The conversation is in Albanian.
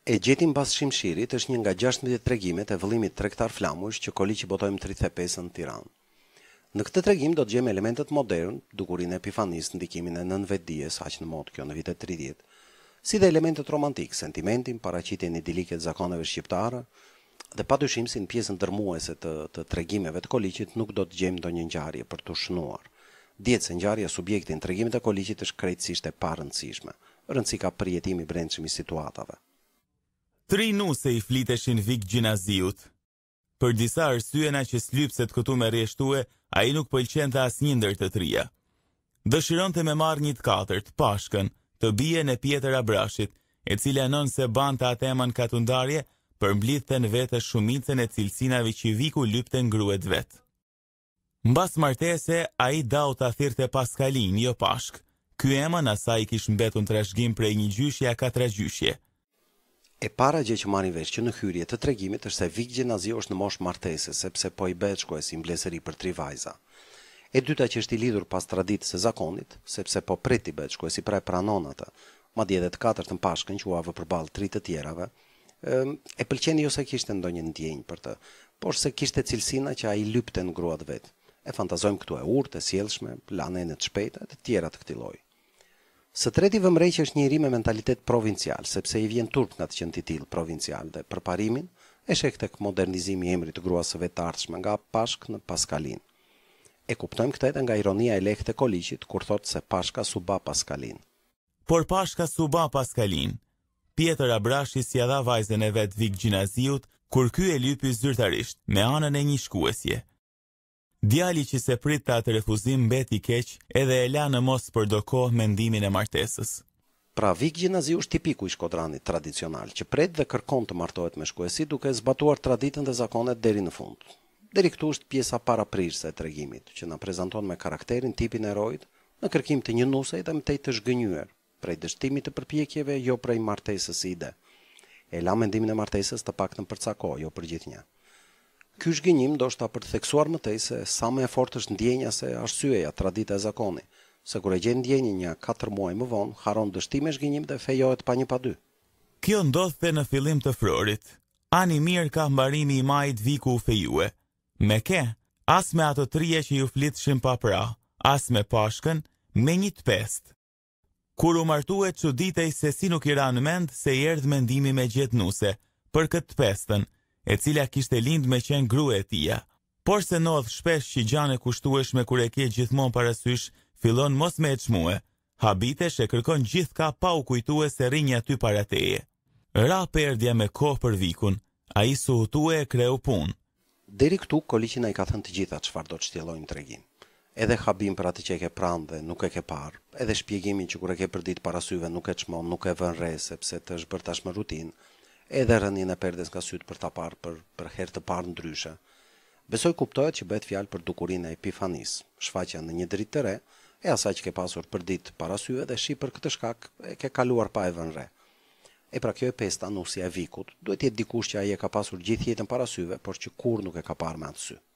E gjeti mbas Shimshirit është një nga 16 tregimet e vëllimit tregtar flamush që Koliçi botojmë 35 në Tiranë. Në këtë tregim do të gjejmë elementet modern, dukurinë e Epifanisë, ndikimin e nënvetdijes, aq në mod kjo në vitet 30, si dhe elementet romantik, sentimentin, paraqitjen idilike të zakoneve shqiptare, dhe padyshim si në pjesën dërmuese të tregimeve të Koliçit nuk do të gjejmë ndonjë ngjarje për të shënuar. Dihet se ngjarja subjekti në tregimet e Koliçit është krejtësisht e parëndësishme. Rëndësi ka përjetimi i brendshëm i situatave. 3 nuse i fliteshin Vik Gjinaziut. Për disa arsyena që slypset këtu me rreshtue, ai nuk pëlqente asnjë ndër të trija. Dëshironte me marrë një të katërt, Pashkën, të bijen e Pjetër Abrashit, e cila nën se bante atë emën katundarje, përmblidhte në vete shumicën e cilësinave që Viku lypte ngruet vet. Mbas martese, ai dau ta thirrte Paskalin, jo Pashk. Ky emën asaj kish mbetur trashëgim prej një gjyshje ka trashëgjyshje. E para gjë që marrin vesh që në hyrje të tregimit është se Vik Gjinaziu është në moshë martese, sepse po i bëhet shkues i mbledhëri për 3 vajza. E dyta që është i lidhur pas traditës së zakonit, sepse po prit i bëhet shkues i pranon atë. Madje edhe të katërtën Pashkën quava përballë 3 të tjerave. E pëlqeni jo se kishte ndonjë ndjenjë për të, por se kishte cilësina që ai lypte në gruat vet. E fantazojmë këtu e urtë, e sjellshme, planene të shpejta e të tjera të këtij lloji. Së treti vëmrej që është njëri me mentalitet provincial, sepse i vjen turp nga të qenë titill provincial dhe për parimin e shek tek modernizimi i emrit të gruas së vet të ardhshme nga Pashk në Paskalin. E kuptojmë këtë edhe nga ironia e lehtë e Koliçit kur thotë se Pashka suba Paskalin. Por Pashka suba Paskalin. Pjetër Abrashi si dha vajzën e vet Vik Gjinaziut, kur ky e lypi zyrtarisht me anën e një shkuesje. Djali që se pritte atë refuzim mbeti keq edhe e la në mos për do kohë mendimin e martesës. Pra Vik Gjinaziu është tipiku i shkodranit tradicional, që pret dhe kërkon të martohet me shkuesi duke zbatuar traditën dhe zakonet deri në fund. Deri këtu është pjesa paraprirëse e tregimit, që na prezanton me karakterin, tipin e herojit, në kërkim të një nuse dhe mëtej të zhgënjur, prej dështimit të përpjekjeve, jo prej martesës së ide. E la mendimin e martesës të paktën për ca kohë, jo për gjithnjë. Ky zhgënjim ndoshta për të theksuar mëtej se sa më e fortë është ndjenja se arsyeja, tradita e zakoni, se kur e gjen ndjenjën një 4 muaj më vonë, haron dështim e zhgënjim dhe fejohet pa një pa dy. Kjo ndodhte në fillim të frorit. Ani mirë ka mbarimi i majit Viku u fejue. Me ke, as me ato trije që ju flitshin pa pra, as me Pashkën, me një të pest. Kur u martuet çuditej se si nuk i ra në mend se i erdh mendimi me gjetnuse, për këtë pestën, e cila kishte lind me qenë grua e tija. Por se ndodh shpesh që gjane kushtueshme kur e ke gjithmonë parasysh, fillon mos me e çmue. Habitesh e kërkon gjithka pa u kujtue se rinj aty para teje. Ra perdja me kohë për Vikun, ai suhutue e kreu punë. Deri këtu Koliçi na i ka thënë të gjitha çfarë do të shtjellojmë tregim. Edhe habim për atë që e ke pranë dhe nuk e ke parë, edhe shpjegimin që kur e ke përdit para syve nuk e çmon, nuk e vën re sepse të është bërë tashmë rutinë, edhe rënien e perdes nga syt për ta parë për herë të parë ndryshe. Besoj kuptohet që bëhet fjalë për dukurinë e Epifanisë, shfaqja në një dritë të re, e asaj që ke pasur përdit para syve dhe shi për këtë shkak e ke kaluar pa e vën re. E pra kjo e pesta nusja e Vikut, duhet jetë dikush që ai e ka pasur gjithë jetën para syve, por që kur nuk e ka parë me atë sy.